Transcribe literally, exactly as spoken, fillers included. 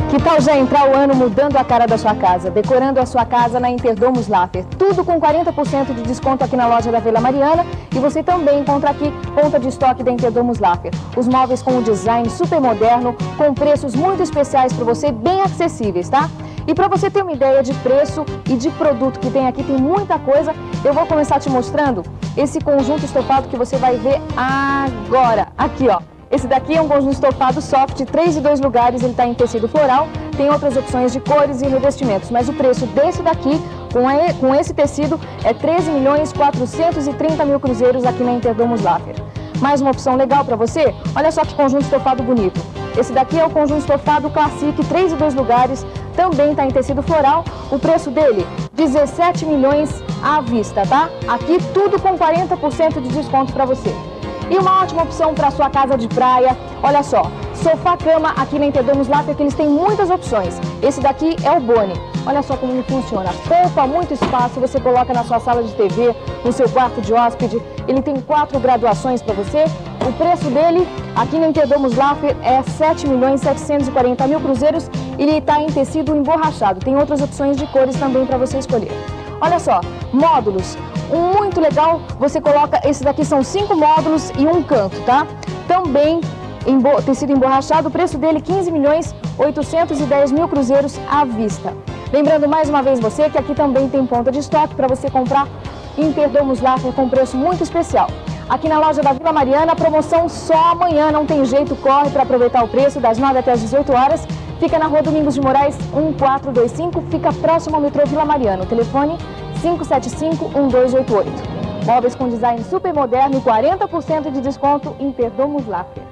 Que tal já entrar o ano mudando a cara da sua casa, decorando a sua casa na Interdomus Laffer? Tudo com quarenta por cento de desconto aqui na loja da Vila Mariana, e você também encontra aqui ponta de estoque da Interdomus Laffer. Os móveis com um design super moderno, com preços muito especiais para você, bem acessíveis, tá? E para você ter uma ideia de preço e de produto que tem aqui, tem muita coisa, eu vou começar te mostrando esse conjunto estofado que você vai ver agora. Aqui, ó. Esse daqui é um conjunto estofado soft, três e dois lugares, ele está em tecido floral, tem outras opções de cores e revestimentos, mas o preço desse daqui, com, a, com esse tecido, é treze milhões quatrocentos e trinta mil cruzeiros aqui na Interdomus Laffer. Mais uma opção legal para você? Olha só que conjunto estofado bonito. Esse daqui é o conjunto estofado Classic, três e dois lugares, também está em tecido floral, o preço dele, dezessete milhões à vista, tá? Aqui tudo com quarenta por cento de desconto para você. E uma ótima opção para sua casa de praia, olha só, sofá-cama aqui na Interdomus Laffer, que eles têm muitas opções. Esse daqui é o Boni, olha só como ele funciona, poupa muito espaço, você coloca na sua sala de T V, no seu quarto de hóspede, ele tem quatro graduações para você. O preço dele aqui na Interdomus Laffer é sete milhões setecentos e quarenta mil cruzeiros, e ele está em tecido emborrachado, tem outras opções de cores também para você escolher. Olha só, módulos, um muito legal, você coloca, esses daqui são cinco módulos e um canto, tá? Também em tecido emborrachado, o preço dele quinze milhões oitocentos e dez mil cruzeiros à vista. Lembrando mais uma vez você que aqui também tem ponta de estoque para você comprar Interdomus Laffer com preço muito especial. Aqui na loja da Vila Mariana, a promoção só amanhã, não tem jeito, corre para aproveitar o preço das nove até as dezoito horas. Fica na rua Domingos de Moraes, um quatro dois cinco, fica próximo ao metrô Vila Mariana. O telefone cinco sete cinco, um dois oito oito. Móveis com design super moderno e quarenta por cento de desconto Interdomus Laffer.